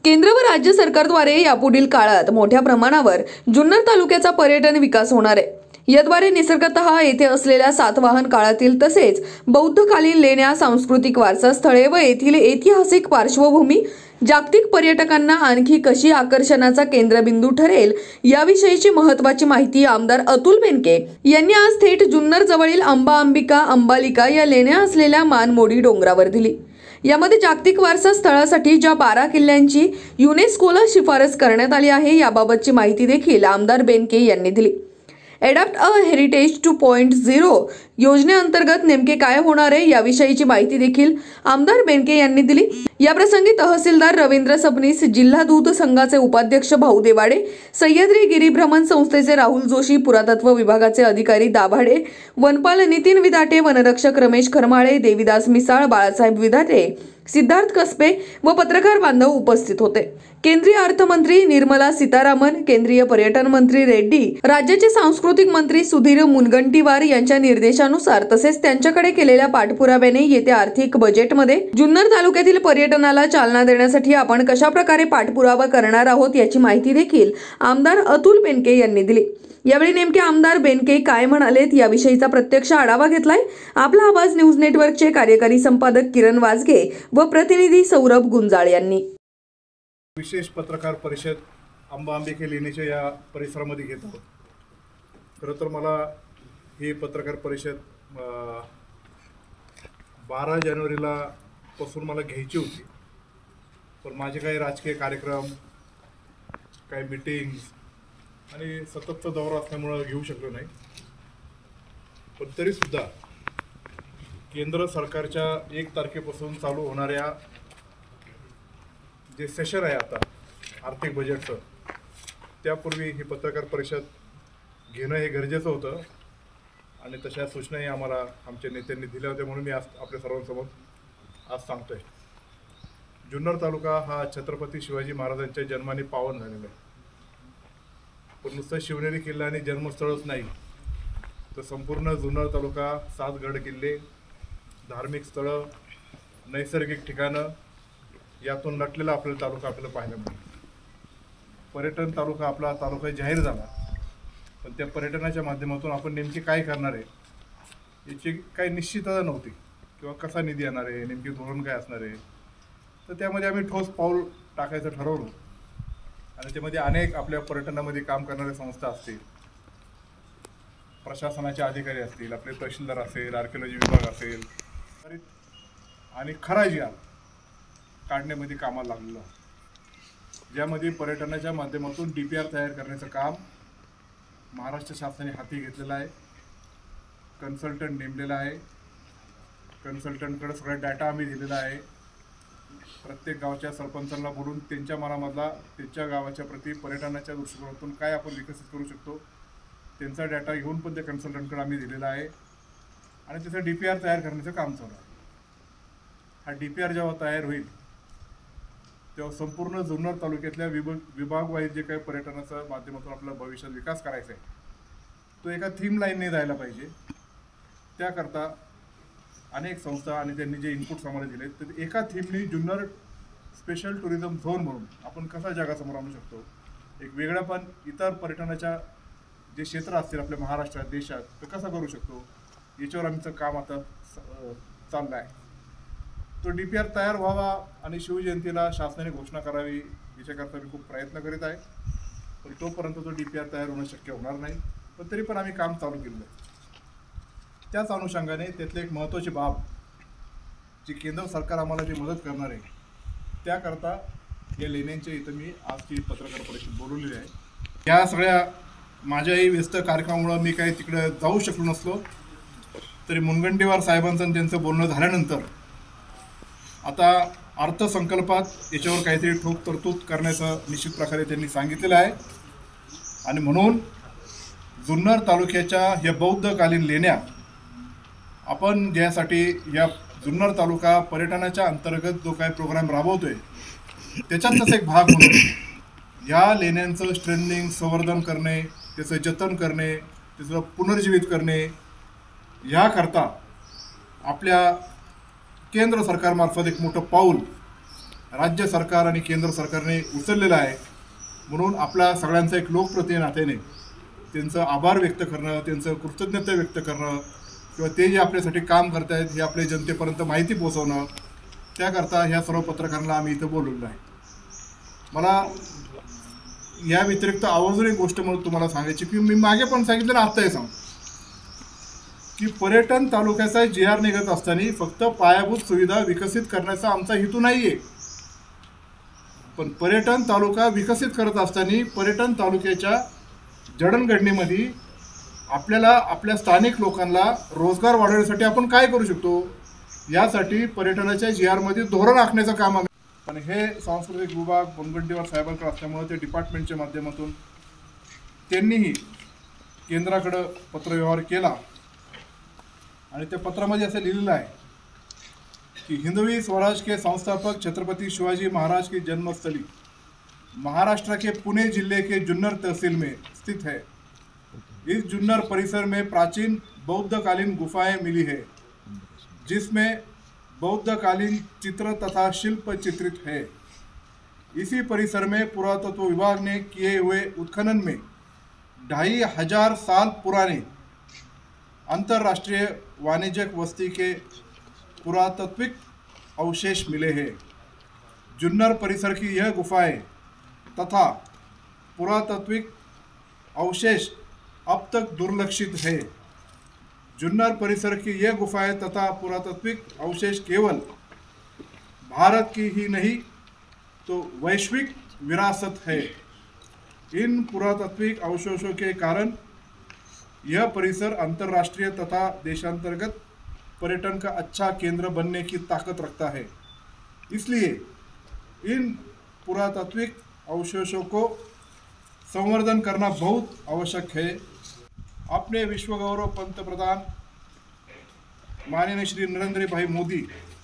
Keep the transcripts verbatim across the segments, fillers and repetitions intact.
केंद्र व राज्य सरकारद्वारे यापुढील काळात मोठ्या प्रमाणावर जुन्नर तालुक्याचा पर्यटन विकास होणार आहे। याद्वारे निसर्गतः येथे असलेल्या सातवाहन काळातील तसेच बौद्धकालीन लेण्या, सांस्कृतिक वारसा स्थळे व येथील ऐतिहासिक पार्श्वभूमी जागतिक पर्यटकांना आणखी कशी आकर्षणाचा केंद्रबिंदू ठरेल याविषयीची महत्त्वाची माहिती आमदार अतुल बेनके यांनी आज थेट जुन्नर जवळील अंबा अंबिका अंबालिका या लेण्या असलेल्या मानमोडी डोंगरावर दिली। यामध्ये जागतिक वारसा स्थळासाठी ज्या बारा किल्ल्यांची युनेस्कोला शिफारस करण्यात आली आहे याबाबतची माहिती देखील आमदार बेनके यांनी दिली। Adopt a heritage two point zero योजनेअंतर्गत नेमके काय होणार आहे याविषयीची माहिती देखील आमदार बेनके यांनी दिली। याप्रसंगी तहसीलदार रवींद्र सबनीस, जिल्हा दूध संघाचे उपाध्यक्ष भाऊ देवाडे, सह्याद्री गिरिभ्रमण संस्थेचे राहुल जोशी, पुरातत्व विभागाचे अधिकारी दाभाडे, वनपाल नितीन विधाटे, वनरक्षक रमेश खरमाळे, देवीदास मिसाळ, बाळासाहेब विधाटे, सिद्धार्थ कसबे व पत्रकार बांधव उपस्थित होते। केंद्रीय अर्थमंत्री निर्मला सीतारामन, केंद्रीय पर्यटन मंत्री रेड्डी, राज्याचे सांस्कृतिक मंत्री सुधीर मुनगंटीवार यांच्या निर्देशानुसार तसेच त्यांच्याकडे केलेल्या पाठपुराव्याने येत्या आर्थिक बजेटमध्ये जुन्नर तालुक्यातील पर्यटनाला चालना देण्यासाठी आपण कशा प्रकारे पाठपुरावा करणार आहोत याची माहिती देखील आमदार अतुल बेनके यांनी दिली। यावेळी नेमके आमदार बेनके काय म्हणालेत याविषयीचा प्रत्यक्ष आढावा घेतलाय आपला आवाज न्यूज नेटवर्कचे कार्यकारी संपादक किरण वाजगे व प्रतिनिधी सौरभ गुंजाळ यांनी। विशेष पत्रकार परिषद अंबा अंबिका लेण्याच्या या परिसरामध्ये घेत आहोत। खरं तर मला ही पत्रकार परिषद बारा जानेवारीला पासून मला घ्यायची होती, पण माझे काही राजकीय कार्यक्रम, काही मीटिंग्स आणि सततचा दौरा असल्यामुळे घेऊ शकलो नाही। पण तरीसुद्धा केंद्र सरकारच्या एक तारखेपासून चालू होणाऱ्या जे सेशन आहे आता आर्थिक बजेटचं, त्यापूर्वी ही पत्रकार परिषद घेणं हे गरजेचं होतं आणि तशा सूचनाही आम्हाला आमच्या नेत्यांनी दिल्या होत्या, म्हणून मी आज आपल्या सर्वांसमोर आज सांगतोय। जुन्नर तालुका हा छत्रपती शिवाजी महाराजांच्या जन्माने पावन झालेला आहे, पण नुसतं शिवनेरी किल्ला आणि जन्मस्थळच नाही तर संपूर्ण जुन्नर तालुका सात गड किल्ले, धार्मिक स्थळं, नैसर्गिक ठिकाणं यातून नटलेला आपला तालुका आपल्याला पाहायला मिळतो। पर्यटन तालुका आपला तालुका जाहीर झाला, पण त्या पर्यटनाच्या माध्यमातून आपण नेमकी काय करणार आहे याची काही निश्चितता नव्हती किंवा कसा निधी येणार आहे, नेमकी धोरण काय असणार आहे। तर त्यामध्ये आम्ही ठोस पाऊल टाकायचं ठरवलं आणि त्यामध्ये अनेक आपल्या पर्यटनामध्ये काम करणाऱ्या संस्था असतील, प्रशासनाचे अधिकारी असतील, आपले तहसीलदार असेल, आर्किओलॉजी विभाग असेल आणि खराजिया काढण्यामध्ये कामाला लागलेलो, ज्यामध्ये पर्यटनाच्या माध्यमातून डी पी आर तयार करण्याचं काम महाराष्ट्र शासनाने हाती घेतलेलं आहे। कन्सल्टंट नेमलेला आहे, कन्सल्टंटकडे सगळा डाटा आम्ही दिलेला आहे। प्रत्येक गावच्या सरपंचांना बोलून त्यांच्या मनामधला त्यांच्या गावाच्या प्रति पर्यटनाच्या दृष्टिकोनातून काय आपण विकसित करू शकतो त्यांचा डाटा घेऊन पण त्या कन्सल्टंटकडे आम्ही दिलेला आहे आणि त्याचं डी पी आर तयार करण्याचं काम चालू आहे। हा डी पी आर जेव्हा तयार होईल तेव्हा संपूर्ण जुन्नर तालुक्यातल्या विभाग विभागवाईज जे काही पर्यटनाच्या माध्यमातून आपल्याला भविष्यात विकास करायचा आहे तो एका थीम लाईनने जायला पाहिजे। त्याकरता अनेक संस्था आणि त्यांनी जे इनपुट्स आम्हाला दिले तर एका थीमने जुन्नर स्पेशल टुरिझम झोन म्हणून आपण कसा जगासमोर आणू शकतो, एक वेगळा पण इतर पर्यटनाच्या जे क्षेत्र असतील आपल्या महाराष्ट्रात देशात तर कसं करू शकतो याच्यावर आमचं काम आता चाललं आहे। तो डी पी आर तयार व्हावा आणि शिवजयंतीला शासनाने घोषणा करावी याच्याकरता मी खूप प्रयत्न करीत आहे, पण तोपर्यंत तो डी पी आर तयार होणं शक्य होणार नाही। पण तरी पण आम्ही काम चालू केलं आहे। त्याच अनुषंगाने त्यातली एक महत्त्वाची बाब जी केंद्र सरकार आम्हाला जी मदत करणार आहे त्याकरता या लेण्यांच्या इथं मी आजची पत्रकार परिषद बोलवलेली आहे। या सगळ्या माझ्याही व्यस्त कार्यक्रमामुळे मी काही तिकडे जाऊ शकलो नसलो तरी मुनगंटीवार साहेबांचं त्यांचं बोलणं झाल्यानंतर आता अर्थसंकल्पात याच्यावर काहीतरी ठोक तरतूद करण्याचं निश्चित प्रकारे त्यांनी सांगितलेलं आहे आणि म्हणून जुन्नर तालुक्याच्या या बौद्धकालीन लेण्या आपण ज्यासाठी या जुन्नर तालुका पर्यटनाच्या अंतर्गत जो काही प्रोग्राम राबवतोय त्याच्यातच एक भाग म्हणून या लेण्यांचं स्ट्रेंथनिंग, संवर्धन करणे, त्याचं जतन करणे, त्याचं पुनर्जीवित करणे याकरता आपल्या केंद्र सरकारमार्फत एक मोठं पाऊल राज्य सरकार आणि केंद्र सरकारने उचललेला आहे. म्हणून आपल्या सगळ्यांचा एक लोकप्रतिनिधी नात्याने त्यांचं आभार व्यक्त करणं, त्यांचं कृतज्ञता व्यक्त करणं किंवा ते जे आपल्यासाठी काम करत आहेत हे आपल्या जनतेपर्यंत माहिती पोहोचवणं, त्याकरता ह्या सर्व पत्रकारांना आम्ही इथं बोलवलेलं आहे. मला या व्यतिरिक्त आवर्जून एक गोष्ट म्हणून तुम्हाला सांगायची की मी मागे पण सांगितलं ना, आत्ताही सांग की पर्यटन तालुक्याचा जी आर निघत असताना फक्त पायाभूत सुविधा विकसित करण्याचा आमचा हेतू नाही आहे. पण पर्यटन तालुका विकसित करत असताना पर्यटन तालुक्याच्या जडणघडणीमध्ये आपल्याला आपल्या स्थानिक लोकांना रोजगार वाढवण्यासाठी आपण काय करू शकतो यासाठी पर्यटनाच्या जी आरमध्ये धोरण आखण्याचं काम आम्ही. पण हे सांस्कृतिक विभाग मुनगंटीवार साहेबांकडे असल्यामुळे ते डिपार्टमेंटच्या माध्यमातून त्यांनीही केंद्राकडं पत्रव्यवहार केला आणि त्या पत्रामध्ये असं लिहिलेलं आहे कि हिंदवी स्वराज के संस्थापक छत्रपति शिवाजी महाराज की जन्मस्थली महाराष्ट्र के पुणे जिले के जुन्नर तहसील में स्थित है. इस जुन्नर परिसर में प्राचीन बौद्धकालीन गुफाएं मिली है जिसमें बौद्धकालीन चित्र तथा शिल्प चित्रित है. इसी परिसर में पुरातत्व विभाग ने किए हुए उत्खनन में ढाई हजार साल पुराने अंतर्राष्ट्रीय वाणिज्यिक वस्ती के पुरातत्विक अवशेष मिले हैं. जुन्नर परिसर की यह गुफाएं तथा पुरातत्विक अवशेष अब तक दुर्लक्षित है. जुन्नर परिसर की यह गुफाएं तथा पुरातत्विक अवशेष केवल भारत की ही नहीं तो वैश्विक विरासत है. इन पुरातत्विक अवशेषों के कारण यह परिसर अंतर्राष्ट्रीय तथा देशांतर्गत पर्यटन का अच्छा केंद्र बनने की ताकत रखता है. इसलिए इन पुरातात्विक अवशेषों को संवर्धन करना बहुत आवश्यक है. अपने विश्व गौरव पंतप्रधान माननीय Shri Narendra bhai Modi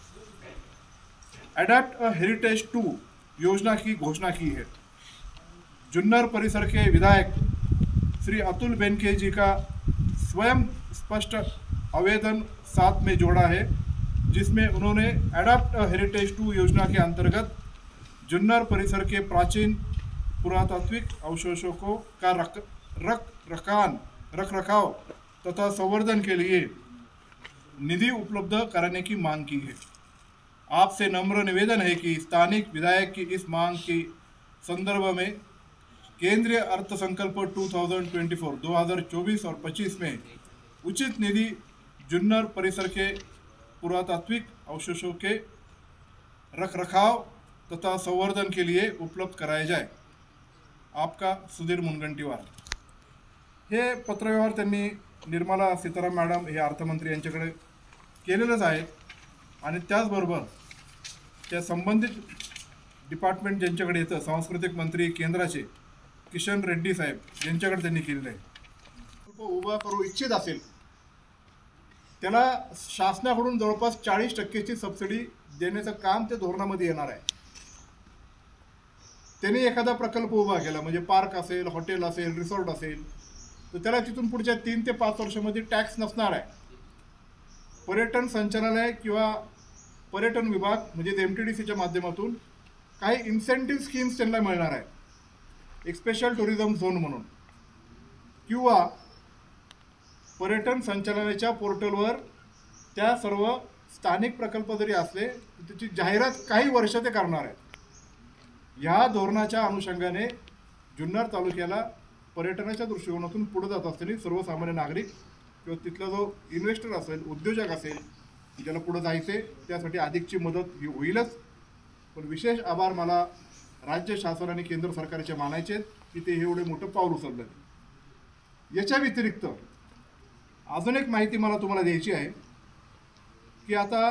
adopt a heritage two योजना की घोषणा की है. जुन्नर परिसर के विधायक श्री अतुल बेनके जी का स्वयं स्पष्ट आवेदन साथ में जोड़ा है जिसमें उन्होंने अडैप्ट अ हेरिटेज टू योजना के अंतर्गत जुन्नर परिसर के प्राचीन पुरातात्विक अवशेषों को का रख रख रखान रख रखाव तथा संवर्धन के लिए निधि उपलब्ध कराने की मांग की है. आपसे नम्र निवेदन है कि स्थानिक विधायक की इस मांग के संदर्भ में केंद्रीय अर्थसंकल्प दो हज़ार चौबीस दो हज़ार चौबीस और पच्चीस में उचित निधि जुन्नर परिसर के पुरातात्विक अवशेषों के रखरखाव तथा संवर्धन के लिए उपलब्ध कराया जाए. आपका सुधीर मुनगंटीवार. हे पत्रव्यवहार त्यांनी निर्मला सीताराम मॅडम हे अर्थमंत्री यांच्याकडे केलेलंच आहे आणि त्याचबरोबर त्या संबंधित डिपार्टमेंट ज्यांच्याकडे येतं सांस्कृतिक मंत्री केंद्राचे किशन रेड्डी साहेब यांच्याकडे त्यांनी केलेलं आहे. उभा करू इच्छित असेल त्याला शासनाकडून जवळपास चाळीस टक्केची सबसिडी देण्याचं काम त्या धोरणामध्ये येणार आहे. त्यांनी एखादा प्रकल्प उभा केला म्हणजे पार्क असेल, हॉटेल असेल, रिसॉर्ट असेल तर त्याला तिथून पुढच्या तीन ते पाच वर्षामध्ये टॅक्स नसणार आहे. पर्यटन संचालनालय किंवा पर्यटन विभाग म्हणजे एम टी डी सीच्या माध्यमातून काही इन्सेंटिव्ह स्कीम्स त्यांना मिळणार आहे. एक स्पेशल टुरिझम झोन म्हणून किंवा पर्यटन संचालनालयाच्या पोर्टलवर त्या सर्व स्थानिक प्रकल्प जरी असले तर त्याची जाहिरात काही वर्ष ते करणार आहेत. या धोरणाच्या अनुषंगाने जुन्नर तालुक्याला पर्यटनाच्या दृष्टिकोनातून पुढे जात असताना सर्वसामान्य नागरिक किंवा तिथला जो इन्व्हेस्टर असेल, उद्योजक असेल, ज्याला पुढे जायचे त्यासाठी अधिकची मदत ही होईलच. पण विशेष आभार मला राज्य शासन आणि केंद्र सरकारचे मानायचे की ते एवढे मोठं पाऊल उचललं. याच्या व्यतिरिक्त अजून एक माहिती मला तुम्हाला द्यायची आहे की आता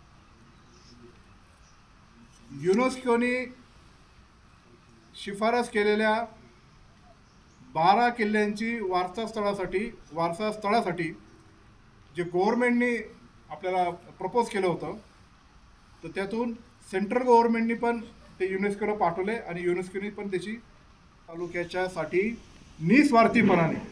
युनेस्कोने शिफारस केलेल्या बारा किल्ल्यांची वारसा स्थळासाठी वारसा स्थळासाठी जे गव्हर्नमेंटने आपल्याला प्रपोज केलं होतं तर त्यातून सेंट्रल गव्हर्नमेंटनी पण ते युनेस्कोला पाठवले आणि युनेस्कोने पण त्याची तालुक्याच्यासाठी निस्वार्थीपणाने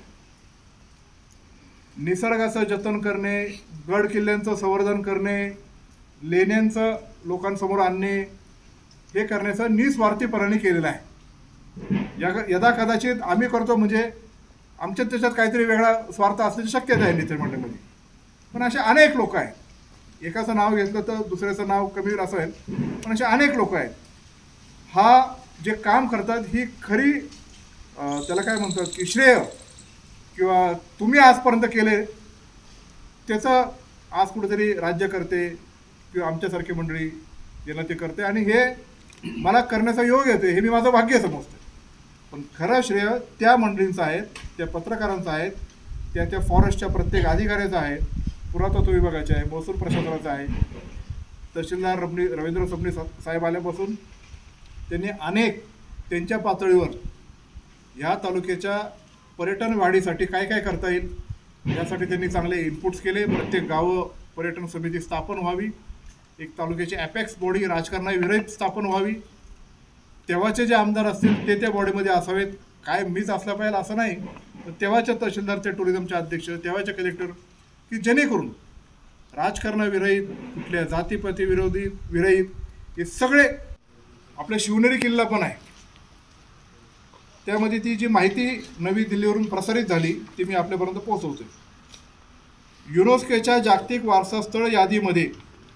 निसर्गाचं जतन करणे, गड किल्ल्यांचं संवर्धन करणे, लेण्यांचं लोकांसमोर आणणे, हे करण्याचं निस्वार्थीपणाने केलेलं आहे। या यदा कदाचित आम्ही करतो म्हणजे आमच्या त्याच्यात काहीतरी वेगळा स्वार्थ असण्याची शक्यता आहे नेते मंडळामध्ये, पण असे अनेक लोक आहेत। एकाचं नाव घेतलं तर दुसऱ्याचं नाव कमी असेल, पण असे अनेक लोक आहेत। हा जे काम करतात ही खरी त्याला काय म्हणतात की श्रेय किंवा तुम्ही आजपर्यंत केले त्याचं आज कुठेतरी राज्य करते किंवा आमच्यासारखी मंडळी यांना ते करते, आणि हे मला करण्याचा योग येते हे मी माझं भाग्य समजते। पण खरं श्रेय त्या मंडळींचं आहे, त्या पत्रकारांचं आहे, त्या त्या फॉरेस्टच्या प्रत्येक अधिकाऱ्याचं आहे, पुरातत्व विभागाचे आहे, महसूल प्रशासनाचं आहे। तहसीलदार रमणी रवींद्र सबनी साहेब आल्यापासून त्यांनी अनेक त्यांच्या पातळीवर ह्या तालुक्याच्या पर्यटन वाढीसाठी काय काय करता येईल यासाठी त्यांनी चांगले इनपुट्स केले। प्रत्येक गावं पर्यटन समिती स्थापन व्हावी, एक तालुक्याची ॲपेक्स बॉडी राजकारणाविरहित स्थापन व्हावी, तेव्हाचे जे आमदार असतील ते त्या बॉडीमध्ये असावेत। काय मीच असला पाहिजे असं नाही, पण तेव्हाच्या तहसीलदारचे टुरिझमचे अध्यक्ष, तेव्हाचे कलेक्टर, की जेणेकरून राजकारणाविरहित कुठल्या जातीपाती विरोधी विरहित हे सगळे आपल्या शिवनेरी किल्ला पण आहे त्यामध्ये ती जी माहिती नवी दिल्लीवरून प्रसारित झाली ती मी आपल्यापर्यंत पोहोचवते। युनेस्कोच्या जागतिक वारसास्थळ यादीमध्ये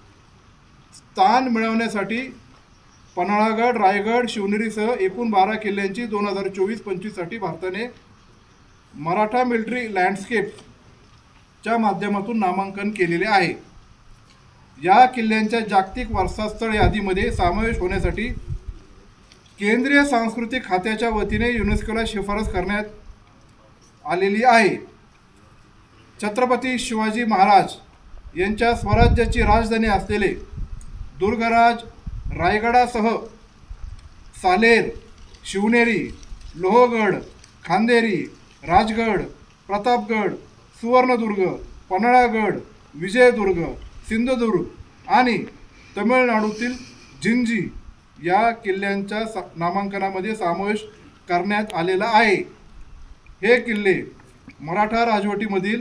स्थान मिळवण्यासाठी पन्हाळागड, रायगड, शिवनेरीसह एकूण बारा किल्ल्यांची दोन हजार चोवीस पंचवीससाठी भारताने मराठा मिलिटरी लँडस्केपच्या माध्यमातून नामांकन केलेले आहे। या किल्ल्यांच्या जागतिक वारसास्थळ यादीमध्ये समावेश होण्यासाठी केंद्रीय सांस्कृतिक खात्याच्या वतीने युनेस्कोला शिफारस करण्यात आलेली आहे। छत्रपती शिवाजी महाराज यांच्या स्वराज्याची राजधानी असलेले दुर्गराज रायगडासह सालेर, शिवनेरी, लोहगड, खांदेरी, राजगड, प्रतापगड, सुवर्णदुर्ग, पन्हाळागड, विजयदुर्ग, सिंधुदुर्ग आणि तमिळनाडूतील जिंजी या किल्ल्यांच्या नामांकनामध्ये समावेश करण्यात आलेला आहे। हे किल्ले मराठा राजवटीमधील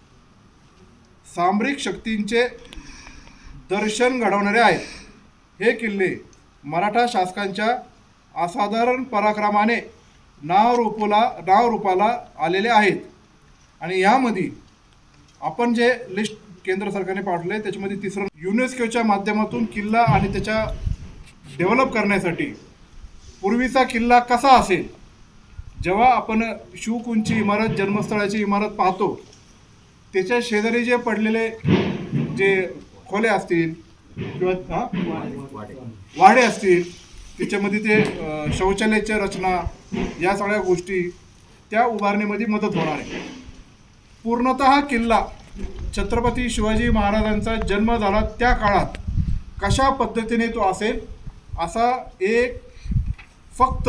सामरिक शक्तींचे दर्शन घडवणारे आहेत। हे किल्ले मराठा शासकांच्या असाधारण पराक्रमाने नाव रूपाला नाव रूपाला आलेले आहेत, आणि यामध्ये आपण जे लिस्ट केंद्र सरकारने पाठवले त्याच्यामध्ये तिसरं युनेस्कोच्या माध्यमातून किल्ला आणि त्याच्या डेव्हलप करण्यासाठी पूर्वीचा किल्ला कसा असेल, जेव्हा आपण शिवकुंची इमारत जन्मस्थळाची इमारत पाहतो त्याच्या शेजारी जे पडलेले जे खोले असतील किंवा वाडे असतील त्याच्यामध्ये ते शौचालयाच्या रचना या सगळ्या गोष्टी त्या उभारणीमध्ये मदत होणार आहे। पूर्णतः किल्ला छत्रपती शिवाजी महाराजांचा जन्म झाला त्या काळात कशा पद्धतीने तो असेल असा एक फक्त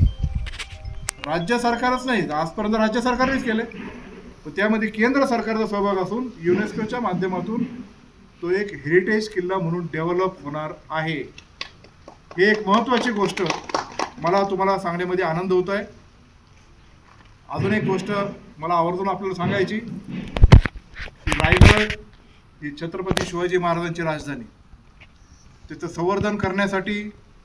राज्य सरकारच नाही, आजपर्यंत राज्य सरकारनेच केले, पण त्यामध्ये केंद्र सरकारचा सहभाग असून युनेस्कोच्या माध्यमातून तो एक हेरिटेज किल्ला म्हणून डेव्हलप होणार आहे। ही एक महत्त्वाची गोष्ट मला तुम्हाला सांगण्यामध्ये आनंद होत आहे। अजून एक गोष्ट मला आवर्जून आपल्याला सांगायची की रायगड ही छत्रपती शिवाजी महाराजांची राजधानी, त्याचं संवर्धन करण्यासाठी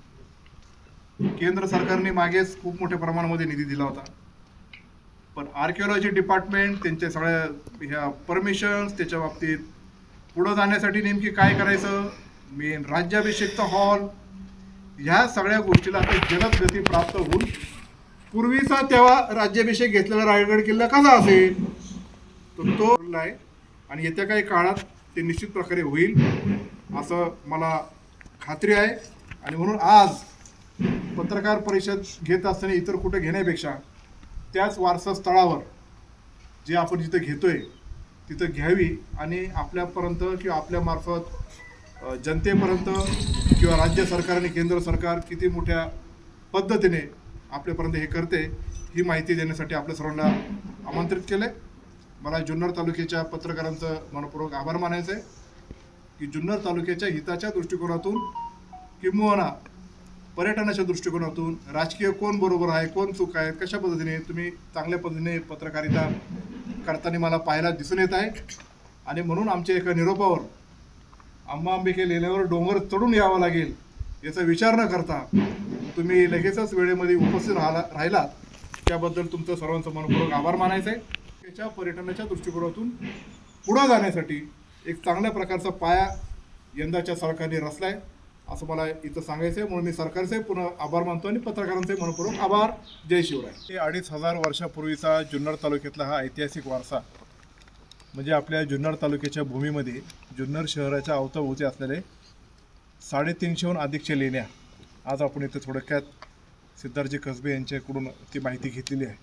केंद्र सरकारने मागेच खूप मोठ्या प्रमाणामध्ये निधी दिला होता, पण आर्किओलॉजी डिपार्टमेंट त्यांच्या सगळ्या ह्या परमिशन्स त्याच्या बाबतीत पुढं जाण्यासाठी नेमकी काय करायचं, मेन राज्याभिषेकचा हॉल, ह्या सगळ्या गोष्टीला आता जलद गती प्राप्त होऊन पूर्वीचा तेव्हा राज्याभिषेक घेतलेला रायगड किल्ला कसा असेल तर तो आहे, आणि येत्या काही काळात ते निश्चित प्रकारे होईल असं मला खात्री आहे। आणि म्हणून आज पत्रकार परिषद घेत असताना इतर कुठे घेण्यापेक्षा त्याच वारसास्थळावर जे आपण जिथं घेतोय तिथं घ्यावी आणि आपल्यापर्यंत किंवा आपल्यामार्फत जनतेपर्यंत किंवा राज्य सरकार आणि केंद्र सरकार किती मोठ्या पद्धतीने आपल्यापर्यंत हे करते ही माहिती देण्यासाठी आपल्या सर्वांना आमंत्रित केलं आहे। मला जुन्नर तालुक्याच्या पत्रकारांचं मनपूर्वक आभार मानायचं आहे की जुन्नर तालुक्याच्या हिताच्या दृष्टिकोनातून किंबहुना पर्यटनाच्या दृष्टिकोनातून राजकीय कोण बरोबर आहे कोण चूक आहे कशा पद्धतीने तुम्ही चांगल्या पद्धतीने पत्रकारिता करताना मला पाहायला दिसून येत आहे। आणि म्हणून आमच्या एका निरोपावर आंबा अंबिके लेण्यावर डोंगर चढून यावं लागेल याचा विचार न करता तुम्ही लगेचच वेळेमध्ये उपस्थित राहिला राहिलात त्याबद्दल तुमचं सर्वांचं मनपूर्वक आभार मानायचं आहे. त्याच्या पर्यटनाच्या दृष्टिकोनातून पुढे जाण्यासाठी एक चांगल्या प्रकारचा पाया यंदाच्या सरकारने रचलाय असं मला इथं सांगायचं आहे. म्हणून मी सरकारचे पुन्हा आभार मानतो आणि पत्रकारांचे मनपूर्वक आभार. जय शिवराय. हे अडीच हजार वर्षापूर्वीचा जुन्नर तालुक्यातला हा ऐतिहासिक वारसा म्हणजे आपल्या जुन्नर तालुक्याच्या भूमीमध्ये जुन्नर शहराच्या अवतीभोवती असलेले साडेतीनशेहून अधिकच्या लेण्या आज आपण इथं थोडक्यात सिद्धार्थजी कसबे यांच्याकडून ती माहिती घेतलेली आहे.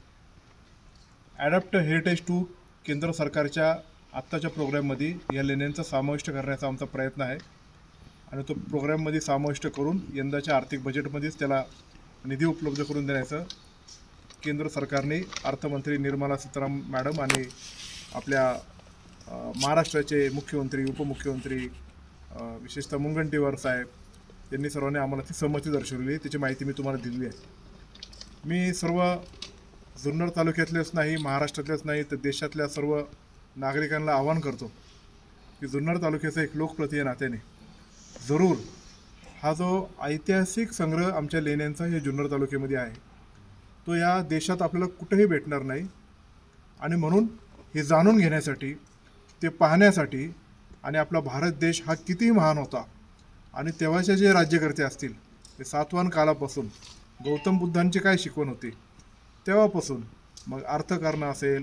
ॲडॅप्ट हेरिटेज टू केंद्र सरकारच्या आत्ताच्या प्रोग्रॅममध्ये या लेण्यांचा समाविष्ट करण्याचा आमचा प्रयत्न आहे आणि तो प्रोग्रॅममध्ये समाविष्ट करून यंदाच्या आर्थिक बजेटमध्येच त्याला निधी उपलब्ध करून देण्याचं केंद्र सरकारने अर्थमंत्री निर्मला सीतारामन मॅडम आणि आपल्या महाराष्ट्राचे मुख्यमंत्री उपमुख्यमंत्री विशेषतः मुनगंटीवार साहेब यांनी सर्वांनी आम्हाला ती संमती दर्शवली आहे. त्याची माहिती मी तुम्हाला दिलेली आहे. मी सर्व जुन्नर तालुक्यातलेच नाही महाराष्ट्रातलेच नाही तर देशातल्या सर्व नागरिकांना आवाहन करतो की जुन्नर तालुक्याचा एक लोकप्रतिनिधी नात्याने जरूर हा जो ऐतिहासिक संग्रह आमच्या लेण्यांचा हे जुन्नर तालुक्यामध्ये आहे तो या देशात आपल्याला कुठेही भेटणार नाही आणि म्हणून हे जाणून घेण्यासाठी ते पाहण्यासाठी आणि आपला भारत देश हा किती महान होता आणि तेव्हाचे जे राज्यकर्ते असतील ते सातवाहन कालापासून गौतम बुद्धांची काय शिकवण होती तेव्हापासून मग अर्थकारण असेल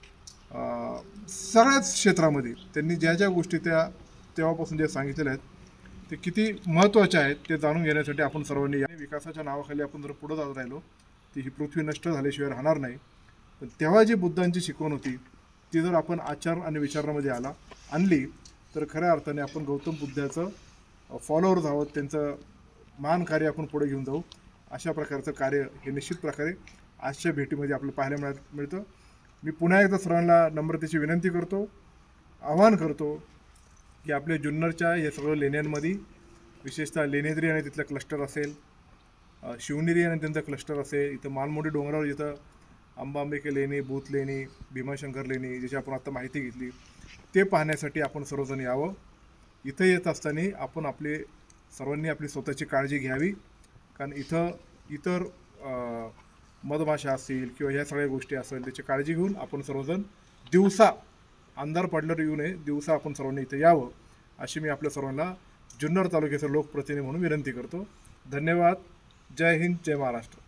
सगळ्याच क्षेत्रामध्ये त्यांनी ज्या ज्या गोष्टी त्या तेव्हापासून जे सांगितलेल्या आहेत ते किती महत्त्वाचे आहेत ते जाणून घेण्यासाठी आपण सर्वांनी या विकासाच्या नावाखाली आपण जर पुढे जात राहिलो ती ही पृथ्वी नष्ट झाल्याशिवाय राहणार नाही. पण तेव्हा जी बुद्धांची शिकवण होती ती जर आपण आचार आणि विचारामध्ये आला आणली तर खऱ्या अर्थाने आपण गौतम बुद्धाचं फॉलोअर्स आहोत, त्यांचं महान कार्य आपण पुढे घेऊन जाऊ. अशा प्रकारचं कार्य हे निश्चित प्रकारे आजच्या भेटीमध्ये आपल्याला पाहायला मिळत मिळतं. मी पुन्हा एकदा सर्वांना नम्रतेची विनंती करतो, आवाहन करतो की आपल्या जुन्नरच्या या सगळं लेण्यांमध्ये विशेषतः लेणेद्री आणि तिथलं क्लस्टर असेल, शिवनेरी आणि त्यांचा क्लस्टर असेल, इथं मालमोडी डोंगरावर जिथं अंबांबिके लेणी, भूत लेणी, भीमाशंकर लेणी ज्याची आपण आता माहिती घेतली ते पाहण्यासाठी आपण सर्वजण यावं. इथं येत असताना आपण आपले सर्वांनी आपली स्वतःची काळजी घ्यावी कारण इथं इतर मधमाशा असतील किंवा ह्या सगळ्या गोष्टी असेल त्याची काळजी घेऊन आपण सर्वजण दिवसा अंधार पडल्यावर येऊ नये दिवसा आपण सर्वांनी इथं यावं अशी मी आपल्या सर्वांना जुन्नर तालुक्याचा लोकप्रतिनिधी म्हणून विनंती करतो. धन्यवाद. जय हिंद, जय महाराष्ट्र.